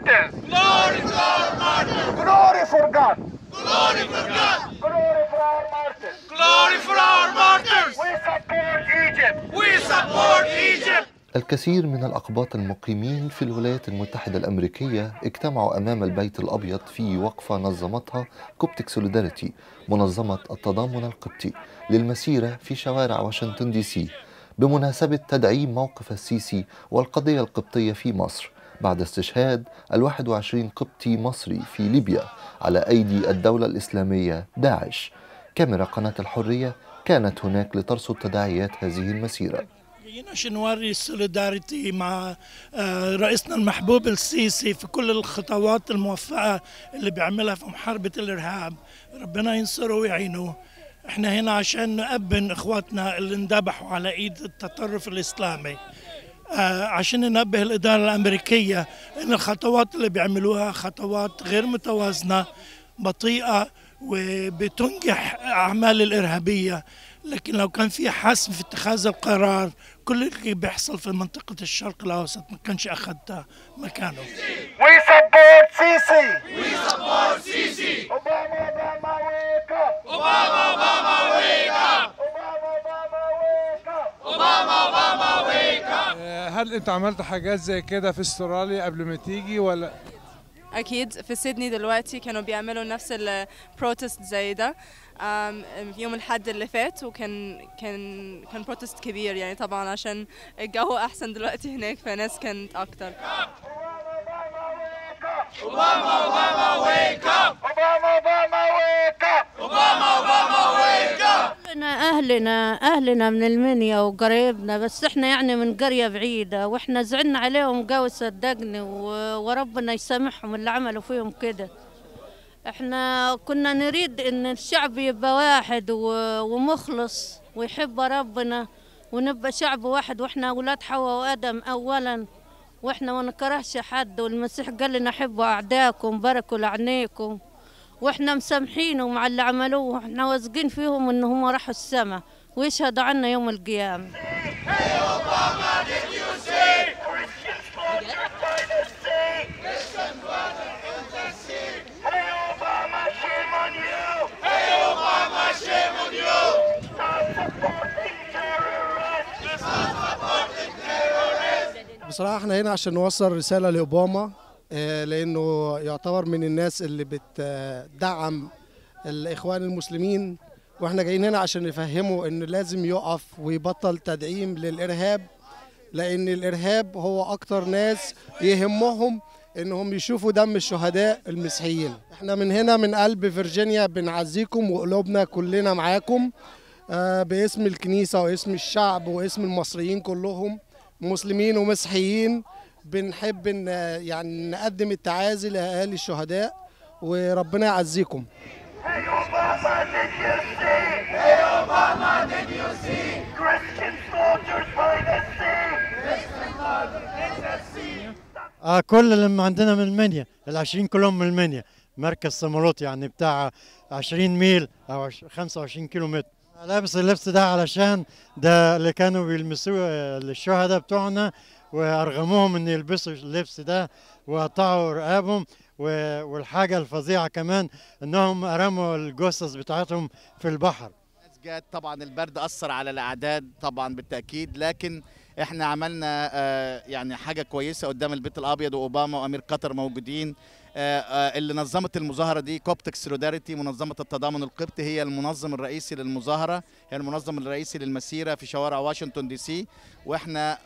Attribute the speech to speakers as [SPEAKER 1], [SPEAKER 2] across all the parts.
[SPEAKER 1] martyrs. Glory to our martyrs. Glory for God. Glory for God. Glory for our martyrs. Glory for our martyrs. We support Egypt. We support Egypt.
[SPEAKER 2] الكثير من الأقباط المقيمين في الولايات المتحدة الأمريكية اجتمعوا أمام البيت الأبيض في وقفة نظمتها كوبتك سوليداريتي، منظمة التضامن القبطي، للمسيرة في شوارع واشنطن دي سي بمناسبة تدعيم موقف السيسي والقضية القبطية في مصر بعد استشهاد 21 قبطي مصري في ليبيا على أيدي الدولة الإسلامية داعش. كاميرا قناة الحرية كانت هناك لترصد تداعيات هذه المسيرة.
[SPEAKER 3] جينا عشان نوري السوليداريتي مع رئيسنا المحبوب السيسي في كل الخطوات الموفقة اللي بيعملها في محاربة الإرهاب. ربنا ينصره ويعينه. احنا هنا عشان نأبن اخواتنا اللي اندبحوا على ايد التطرف الإسلامي، عشان ننبه الإدارة الأمريكية ان الخطوات اللي بيعملوها خطوات غير متوازنة، بطيئة، وبتنجح أعمال الإرهابية. لكن لو كان في حسم في اتخاذ القرار، كل اللي بيحصل في منطقة الشرق الأوسط ما كانش أخذ مكانه.
[SPEAKER 1] We support Sisi. We support Sisi. Obama, Obama, wake up. Obama, Obama, wake up. Obama, Obama, wake up. Obama, Obama, wake up.
[SPEAKER 4] هل أنت عملت حاجات زي كده في استراليا قبل ما تيجي ولا؟
[SPEAKER 5] أكيد في سيدني دلوقتي كانوا بيعملوا نفس البروتست زي ده يوم الأحد اللي فات، وكان كان بروتست كبير يعني، طبعا عشان الجو أحسن دلوقتي هناك فناس كانت أكتر.
[SPEAKER 1] Obama, Obama, wake up. Obama, Obama, wake up. Obama, Obama, wake up.
[SPEAKER 6] أهلنا من المنيا وقريبنا، بس إحنا يعني من قرية بعيدة، وإحنا زعلنا عليهم قوي صدقني، وربنا يسامحهم اللي عملوا فيهم كده. إحنا كنا نريد إن الشعب يبقى واحد ومخلص ويحب ربنا، ونبقى شعب واحد، وإحنا أولاد حواء وآدم أولاً، وإحنا ما نكرهش حد، والمسيح قال لنا حبوا أعداءكم باركوا لعينيكم، وإحنا مسامحينهم مع اللي عملوه، وإحنا واثقين فيهم إن هم راحوا السما ويشهدوا عنا يوم القيامة.
[SPEAKER 7] بصراحة احنا هنا عشان نوصل رسالة لأوباما، لأنه يعتبر من الناس اللي بتدعم الإخوان المسلمين، واحنا جايين هنا عشان نفهمه إن لازم يقف ويبطل تدعيم للإرهاب، لأن الإرهاب هو أكتر ناس يهمهم إنهم يشوفوا دم الشهداء المسيحيين. احنا من هنا من قلب فيرجينيا بنعزيكم، وقلوبنا كلنا معاكم باسم الكنيسة واسم الشعب واسم المصريين كلهم مسلمين ومسيحيين. بنحب ان يعني نقدم التعازي لاهالي الشهداء، وربنا يعزيكم.
[SPEAKER 8] كل اللي عندنا من المنيا، ال20 كلهم من المنيا، مركز سمروت يعني بتاع 20 ميل او 25 كيلو متر. لابس اللبس ده علشان ده اللي كانوا بيلمسوه الشهداء بتوعنا، وارغموهم ان يلبسوا اللبس ده وقطعوا رقابهم. والحاجه الفظيعه كمان انهم رموا الجثث بتاعتهم في البحر.
[SPEAKER 9] طبعا البرد اثر على الاعداد طبعا بالتاكيد، لكن احنا عملنا يعني حاجه كويسه قدام البيت الابيض، واوباما وامير قطر موجودين. اللي نظمت المظاهره دي كوبتك سوليداريتي، منظمه التضامن القبطي، هي المنظم الرئيسي للمظاهره، هي المنظم الرئيسي للمسيره في شوارع واشنطن دي سي. واحنا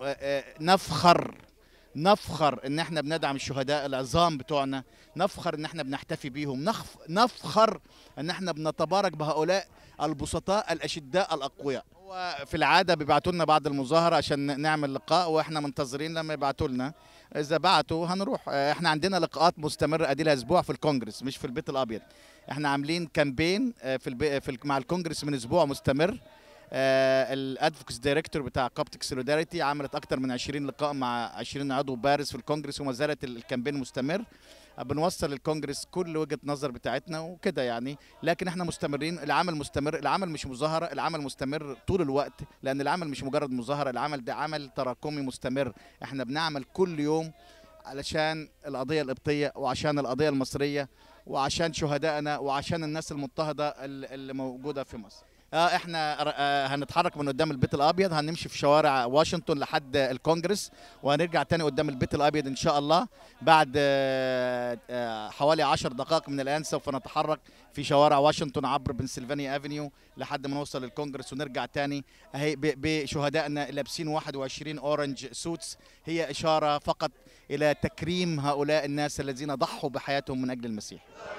[SPEAKER 9] نفخر ان احنا بندعم الشهداء العظام بتوعنا، نفخر ان احنا بنحتفي بيهم، نفخر ان احنا بنتبارك بهؤلاء البسطاء الاشداء الاقوياء. هو في العاده بيبعتوا لنا بعد المظاهره عشان نعمل لقاء، واحنا منتظرين لما يبعتوا لنا. اذا بعتوا هنروح. احنا عندنا لقاءات مستمره ادي لها اسبوع في الكونجرس مش في البيت الابيض. احنا عاملين كامبين مع الكونجرس من اسبوع مستمر. الادفوكس دايركتور بتاع كوبتك سوليداريتي عملت اكتر من 20 لقاء مع 20 عضو بارز في الكونجرس، وما زالت الكامبين مستمر. بنوصل للكونجرس كل وجهة نظر بتاعتنا وكده يعني، لكن احنا مستمرين. العمل مستمر، العمل مش مظاهرة، العمل مستمر طول الوقت، لأن العمل مش مجرد مظاهرة، العمل ده عمل تراكمي مستمر. احنا بنعمل كل يوم علشان القضية القبطية وعشان القضية المصرية وعشان شهدائنا وعشان الناس المضطهدة اللي موجودة في مصر. احنا هنتحرك من قدام البيت الابيض، هنمشي في شوارع واشنطن لحد الكونجرس، وهنرجع تاني قدام البيت الابيض ان شاء الله. بعد حوالي 10 دقائق من الان سوف نتحرك في شوارع واشنطن عبر بنسلفانيا افنيو لحد ما نوصل للكونجرس ونرجع تاني اهي بشهدائنا لابسين 21 اورنج سوتس. هي اشاره فقط الى تكريم هؤلاء الناس الذين ضحوا بحياتهم من اجل المسيح.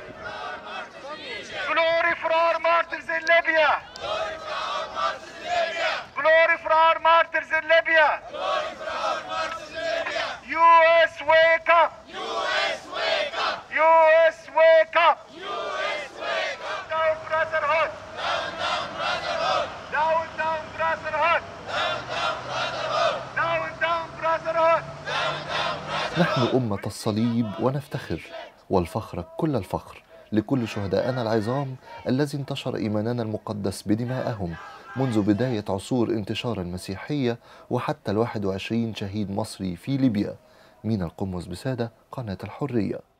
[SPEAKER 1] Glory for our martyrs in Libya! Glory for our martyrs in Libya! Glory for our martyrs in Libya! Glory for our martyrs in Libya! U.S. wake up! U.S. wake up! U.S. wake up! U.S. wake up! Down brotherhood! Down, down brotherhood! Down, down brotherhood! Down, down brotherhood! Down, down brotherhood! Down, down brotherhood!
[SPEAKER 2] نحن أمة الصليب ونفتخر، والفخر كل الفخر لكل شهدائنا العظام الذي انتشر إيماننا المقدس بدمائهم منذ بداية عصور انتشار المسيحية وحتى 21 شهيد مصري في ليبيا. مينا القمص بسادة، قناة الحرية.